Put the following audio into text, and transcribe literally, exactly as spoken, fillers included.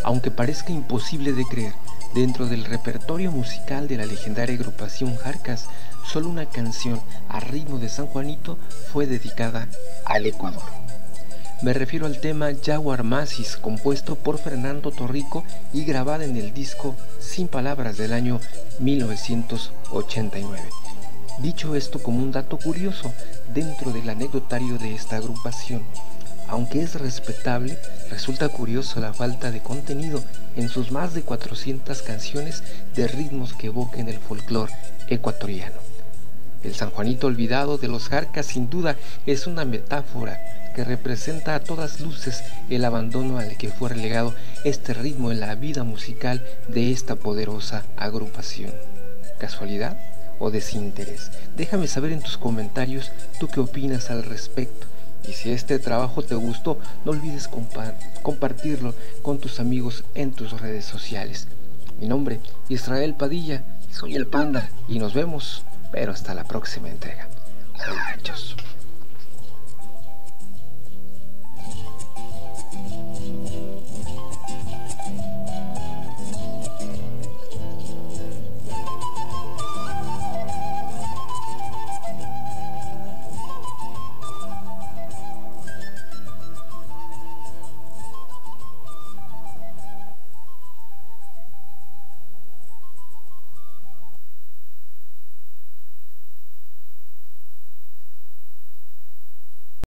Aunque parezca imposible de creer, dentro del repertorio musical de la legendaria agrupación Jarcas, solo una canción a ritmo de San Juanito fue dedicada al Ecuador. Me refiero al tema Jaguar Masis, compuesto por Fernando Torrico y grabada en el disco Sin Palabras del año mil novecientos ochenta y nueve. Dicho esto como un dato curioso dentro del anecdotario de esta agrupación, aunque es respetable, resulta curioso la falta de contenido en sus más de cuatrocientas canciones de ritmos que evoquen el folclore ecuatoriano. El San Juanito olvidado de los Jarcas sin duda es una metáfora que representa a todas luces el abandono al que fue relegado este ritmo en la vida musical de esta poderosa agrupación. ¿Casualidad o desinterés? Déjame saber en tus comentarios tú qué opinas al respecto. Y si este trabajo te gustó, no olvides compa- compartirlo con tus amigos en tus redes sociales. Mi nombre es Israel Padilla, soy el Panda y nos vemos, pero hasta la próxima entrega. Adiós.